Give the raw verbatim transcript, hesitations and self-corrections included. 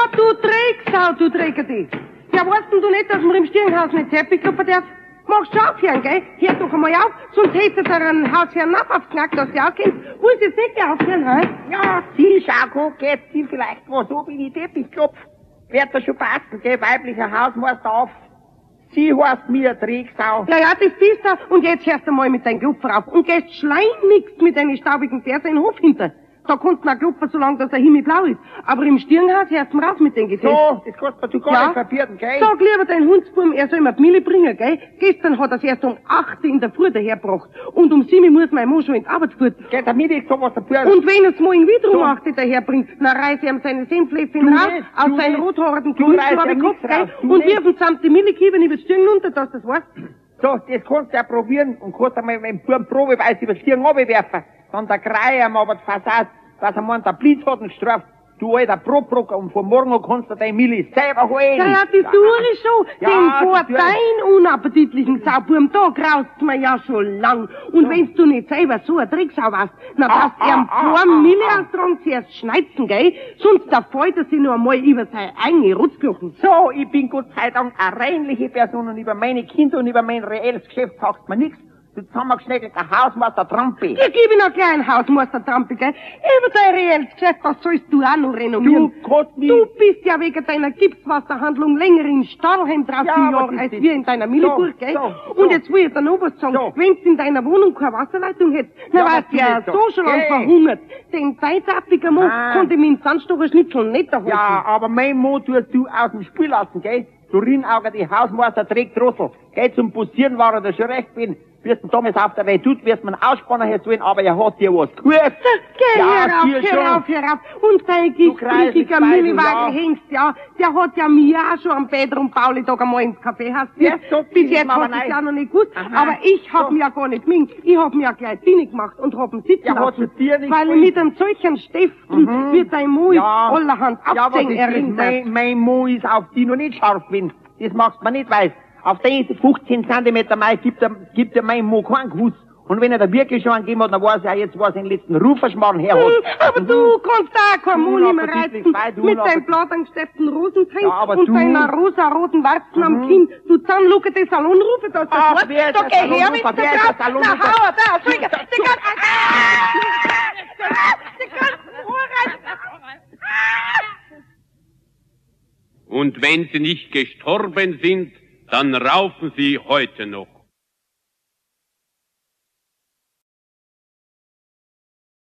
du Drecksau, du Dreckerdie. Ja, weißt denn du nicht, dass man im Stirnhaus nicht Teppich klopfen darf? Machst du aufhören, gell? Hör doch einmal auf, sonst hättest du einen Hausherrn Napf aufs Knack, dass du aufkommst. Willst du jetzt nicht aufhören, hä? Ja, sie, Schauko, geht sie vielleicht was ob in die Teppichklopf. Wird das schon passen, gell, weiblicher Hausmeister auf. Sie heißt mir Drecksau. Ja, ja, das bist du. Und jetzt hörst du mal mit deinem Klopfer auf. Und gehst schleunigst mit deinen staubigen Fersen in den Hof hinter. Da kannst du noch klopfen, solange dass der Himmel blau ist. Aber im Stirnhaus hörst du raus mit den Gesetzen. So, das kannst du gar ja? nicht verbieten, gell? Sag lieber dein Hundsbuben, er soll mir die Mille bringen, gell? Gestern hat er es erst um acht in der Früh dahergebracht. Und um sieben muss mein Mann schon in die Arbeit fahren. Gell, damit ich sowas dafür... Und wenn er es morgen wieder so. um acht daherbringt, dann reiß er ihm seine Senfläffchen Du raus, nicht, aus du seinen nicht. rothaarigen Du reißt ja Kopf, nichts gell? raus, du Und nicht. wirf ihm samt die Millikieben über die Stirn runter, dass du das weißt. So, das kannst du ja probieren und kannst einmal mit dem Buben Probeweis über die Stirn runterwerfen. Dann der Krei ihm aber die Fassade, dass er meint, der Blitz hat ihn gestraft. Du alter Probrocker, und von morgen an kannst du dein Milli selber holen. Ja, ja, das ja. tue ich schon. Ja, Denn vor das tue dein unappetitlichen Sauburm, da graust mir ja schon lang. Und Ja. wenn's du nicht selber so ein Drecksau warst, dann Ah, darfst du ihm ah, zwei ah, Mille ah. austragen, zuerst schneizen, gell? Sonst da freut er sich noch einmal über seine eigene Rutzkirchen. So, ich bin Gott sei Dank eine reinliche Person und über meine Kinder und über mein reelles Geschäft sagst mir nichts. Du zusammengeschnäckelter Hausmeister Trampi. Ich gebe ihm noch gleich einen Hausmeister Trampi, gell? Über dein reelles Geschäft, das sollst du auch noch renommieren. Du kannst mich... Du bist ja wegen deiner Gipswasserhandlung länger in Stahlheim drauf Ja, im was Jahr ist als das? wir in deiner Milliburg, So, gell? so, Und so. jetzt will ich dir noch was sagen. So. Wenn's in deiner Wohnung keine Wasserleitung hättest, dann Ja, wärst du was ja will ich so doch? schon lang Geh. verhungert. Den deitappiger Mann Ah. konnte mit dem Sandstocher Schnitzel nicht erhalten. Ja, aber mein Mo tust du aus dem Spiel lassen, gell? Du Rinnauger, die Hausmeister trägt Drossel. Gell, zum Bussieren war er da schon recht bin. Wirst du damals auf der Welt tut, wirst man Ausspanner herzuholen, aber er hat dir was gehört. Geh, Ja, hör auf, viel schon. hör auf, hör auf. Und dein kreislicher giftbrüchiger Milliwagen-Hengst, ja, der hat ja mir auch schon am Pedro und Pauli Tag einmal ins Café hast. Ja, so Bis viel jetzt ist mir hast du aber es ja nein. noch nicht gewusst. Aha. Aber ich hab So. mir ja gar nicht min. Ich hab mir ja gleich Dine gemacht und hab ihn sitzen Ja, hat lassen. es dir nicht Weil gefallen? mit einem solchen Stiften Mhm. wird dein Mo Ja. allerhand Ja, was abzählen ist das? erinnert. Mein, mein Mo ist auf die noch nicht scharf bin. Das machst man nicht weiß. Auf diese fünfzehn Zentimeter Mai gibt er, gibt er mein Mo keinen Kuss. Und wenn er da wirklich schon angegeben hat, dann weiß er jetzt, was er den letzten Ruferschmarrn her hat. Hm, aber Mhm. du kannst auch kein Du Moni mehr unappetitlich, reizen weil du mit deinem unappetitlich. blatt angesteppten Rosenteil Ja, aber und du- deiner rosa-roten Warzen am Mhm. Kinn. Du Zahnluke des Salonrufe, das Ach, das Wort. wer ist Da der geh her, Salonrufer? wenn du Wer ist der drauf. Na, Salonrufer? hau er da, Finger. Die ganze... Die ganzen Ohren. Und wenn sie nicht gestorben sind, dann raufen sie heute noch.